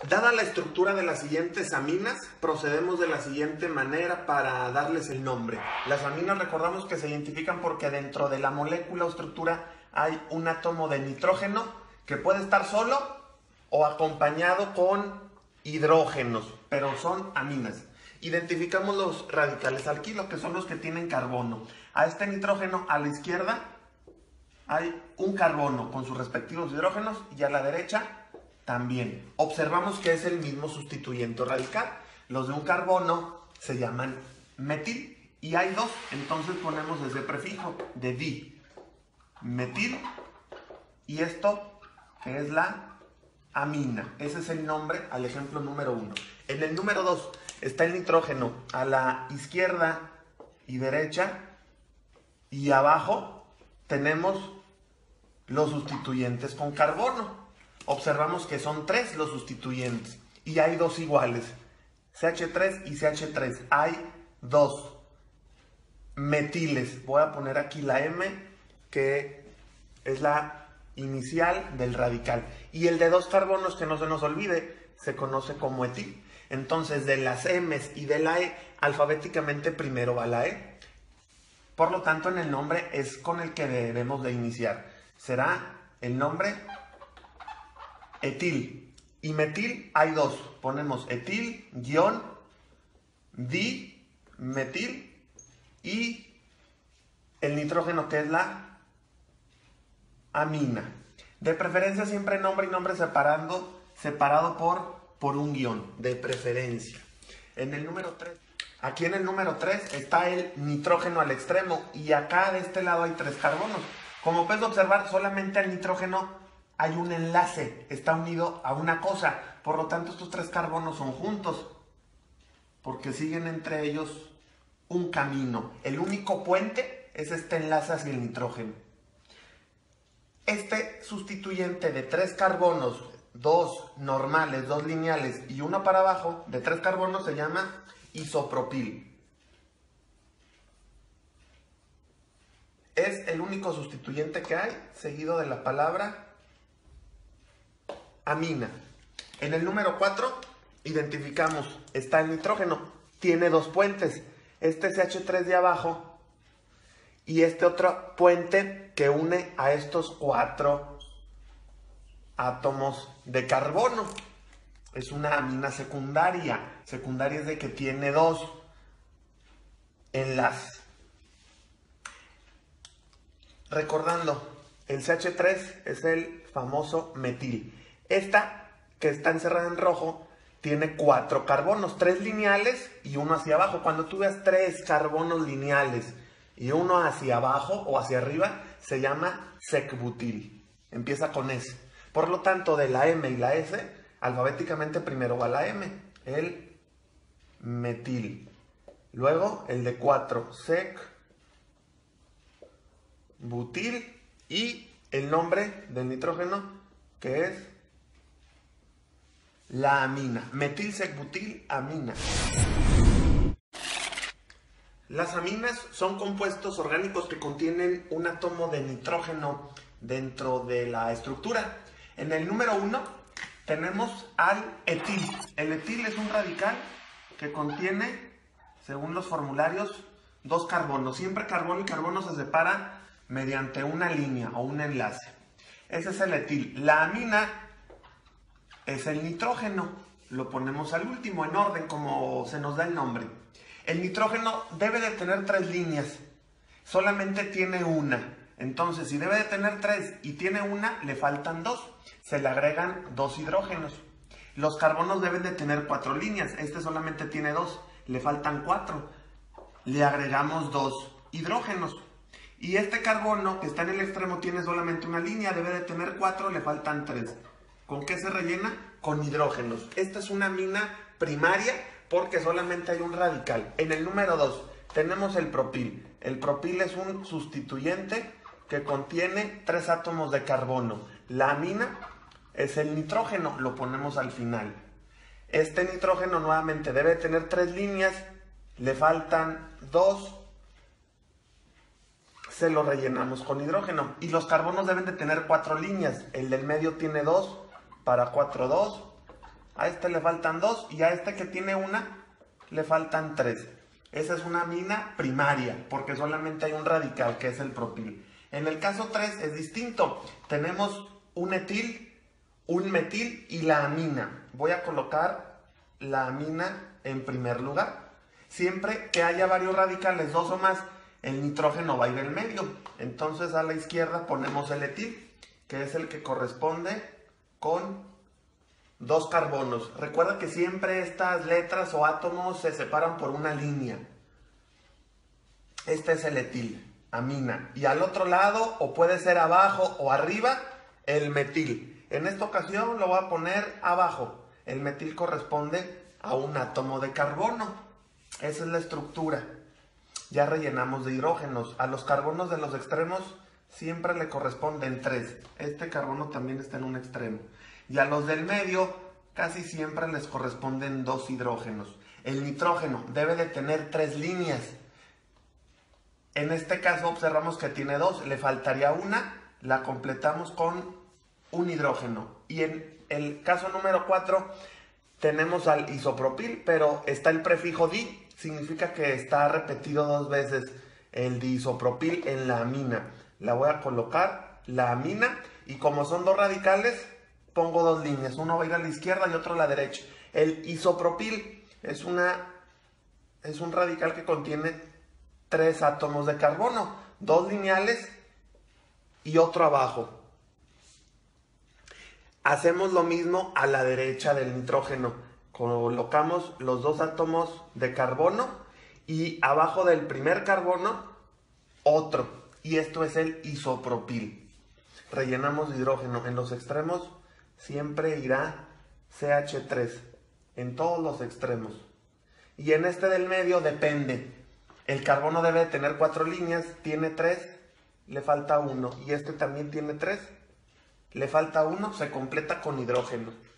Dada la estructura de las siguientes aminas, procedemos de la siguiente manera para darles el nombre. Las aminas recordamos que se identifican porque dentro de la molécula o estructura hay un átomo de nitrógeno que puede estar solo o acompañado con hidrógenos, pero son aminas. Identificamos los radicales alquilo, que son los que tienen carbono. A este nitrógeno a la izquierda hay un carbono con sus respectivos hidrógenos y a la derecha también. Observamos que es el mismo sustituyente radical. Los de un carbono se llaman metil y hay dos, entonces ponemos ese prefijo de di, metil, y esto que es la amina. Ese es el nombre al ejemplo número 1. En el número 2 está el nitrógeno a la izquierda y derecha, y abajo tenemos los sustituyentes con carbono. Observamos que son 3 los sustituyentes y hay 2 iguales, CH3 y CH3. Hay 2 metiles. Voy a poner aquí la M, que es la inicial del radical. Y el de 2 carbonos, que no se nos olvide, se conoce como etil. Entonces, de las M's y de la E, alfabéticamente primero va la E. Por lo tanto, en el nombre es con el que debemos de iniciar. Será el nombre etil. Y metil hay 2. Ponemos etil, guión, di, metil, y el nitrógeno, que es la amina. De preferencia siempre nombre y nombre separado por un guión, de preferencia. En el número 3, aquí en el número 3 está el nitrógeno al extremo y acá de este lado hay 3 carbonos. Como puedes observar, solamente al nitrógeno hay un enlace, está unido a una cosa. Por lo tanto, estos 3 carbonos son juntos, porque siguen entre ellos un camino. El único puente es este enlace hacia el nitrógeno. Este sustituyente de 3 carbonos, 2 normales, 2 lineales y uno para abajo, de 3 carbonos, se llama isopropil. Es el único sustituyente que hay, seguido de la palabra amina. En el número 4 identificamos, está el nitrógeno, tiene 2 puentes, este CH3 de abajo y este otro puente que une a estos 4 átomos de carbono. Es una amina secundaria. Secundaria es de que tiene 2 enlaces. Recordando, el CH3 es el famoso metil. Esta, que está encerrada en rojo, tiene 4 carbonos, 3 lineales y uno hacia abajo. Cuando tú veas 3 carbonos lineales y uno hacia abajo o hacia arriba, se llama sec-butil. Empieza con S. Por lo tanto, de la M y la S, alfabéticamente primero va la M, el metil. Luego el de 4, sec-butil, y el nombre del nitrógeno, que es la amina. Metil, sec-butil, amina. Las aminas son compuestos orgánicos que contienen un átomo de nitrógeno dentro de la estructura. En el número 1 tenemos al etil. El etil es un radical que contiene, según los formularios, 2 carbonos. Siempre carbono y carbono se separan mediante una línea o un enlace. Ese es el etil. La amina es el nitrógeno. Lo ponemos al último en orden como se nos da el nombre. El nitrógeno debe de tener 3 líneas. Solamente tiene una. Entonces, si debe de tener 3 y tiene una, le faltan 2. Se le agregan 2 hidrógenos. Los carbonos deben de tener 4 líneas. Este solamente tiene 2. Le faltan 4. Le agregamos 2 hidrógenos. Y este carbono que está en el extremo tiene solamente una línea. Debe de tener 4. Le faltan 3. ¿Con qué se rellena? Con hidrógenos. Esta es una amina primaria porque solamente hay un radical. En el número 2 tenemos el propil. El propil es un sustituyente que contiene 3 átomos de carbono. La amina es el nitrógeno, lo ponemos al final. Este nitrógeno nuevamente debe tener 3 líneas, le faltan 2, se lo rellenamos con hidrógeno. Y los carbonos deben de tener 4 líneas, el del medio tiene 2, para 4, 2, a este le faltan 2 y a este que tiene una le faltan 3. Esa es una amina primaria porque solamente hay un radical que es el propil. En el caso 3 es distinto. Tenemos un etil, un metil y la amina. Voy a colocar la amina en primer lugar. Siempre que haya varios radicales, 2 o más, el nitrógeno va a ir en medio. Entonces a la izquierda ponemos el etil, que es el que corresponde con 2 carbonos. Recuerda que siempre estas letras o átomos se separan por una línea. Este es el etil, amina. Y al otro lado, o puede ser abajo o arriba, el metil. En esta ocasión lo voy a poner abajo. El metil corresponde a un átomo de carbono. Esa es la estructura. Ya rellenamos de hidrógenos. A los carbonos de los extremos siempre le corresponden 3. Este carbono también está en un extremo. Y a los del medio casi siempre les corresponden 2 hidrógenos. El nitrógeno debe de tener 3 líneas. En este caso observamos que tiene 2, le faltaría una, la completamos con un hidrógeno. Y en el caso número 4 tenemos al isopropil, pero está el prefijo di, significa que está repetido 2 veces el diisopropil en la amina. La voy a colocar, la amina, y como son 2 radicales, pongo 2 líneas. Uno va a ir a la izquierda y otro a la derecha. El isopropil es un radical que contiene 3 átomos de carbono, 2 lineales y otro abajo. Hacemos lo mismo a la derecha del nitrógeno. Colocamos los 2 átomos de carbono y abajo del primer carbono otro. Y esto es el isopropil. Rellenamos de hidrógeno. En los extremos siempre irá CH3. En todos los extremos. Y en este del medio depende. El carbono debe tener 4 líneas, tiene 3, le falta 1. Y este también tiene 3, le falta 1, se completa con hidrógeno.